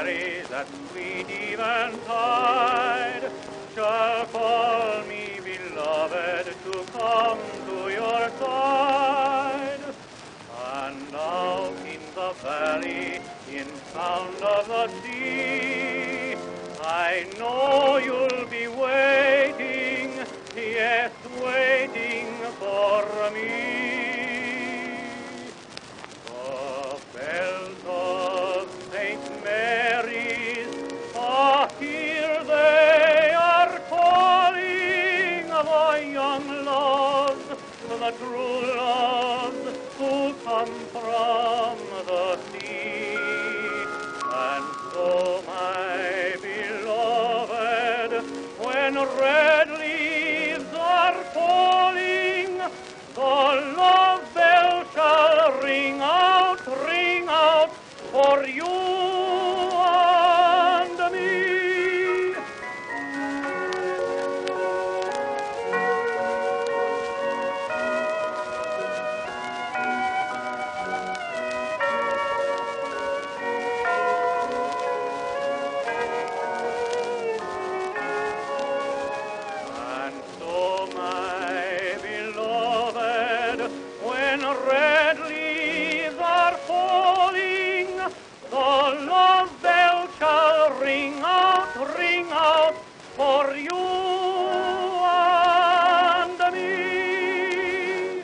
fairies that sweet eventide shall call me, beloved, to come to your side. And out in the valley, in sound of the sea, I know you'll be waiting, yes, waiting for me. The bells of St. Mary's, ah, here they are calling the young loves, the true loves who come from the sea. And so, my beloved, when red leaves are falling, the love bell shall ring out for you and me. And so, my beloved, when red leaves are falling, the love bell shall ring out for you and me.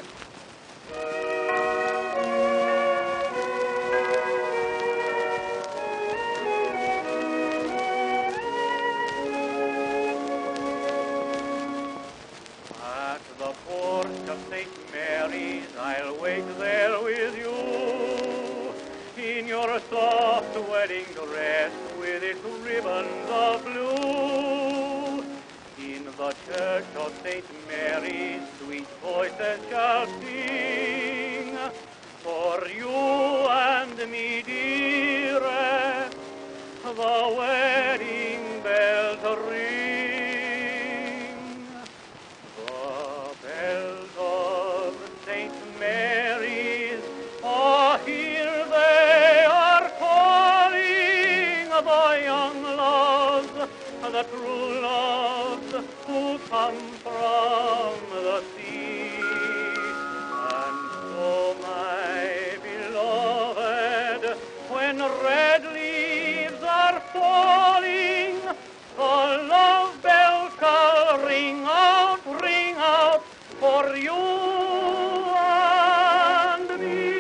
At the porch of St. Mary's, I'll wait there with you, in your soft wedding dress with its ribbons of blue. In the church of St. Mary's, sweet voices shall sing for you and me, dearest, the wedding bells ring. The bells of St. Mary's, ah, here they are calling the young loves, the true loves who come from the sea. And so, my beloved, when red leaves are falling, the love bell shall ring out for you and me.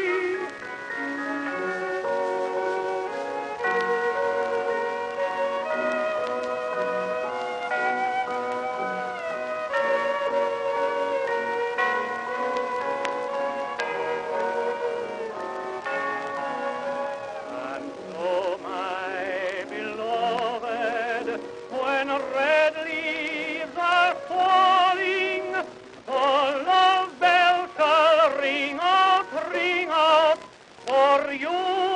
And so, my beloved, when red leaves are falling, the love bell shall ring out for you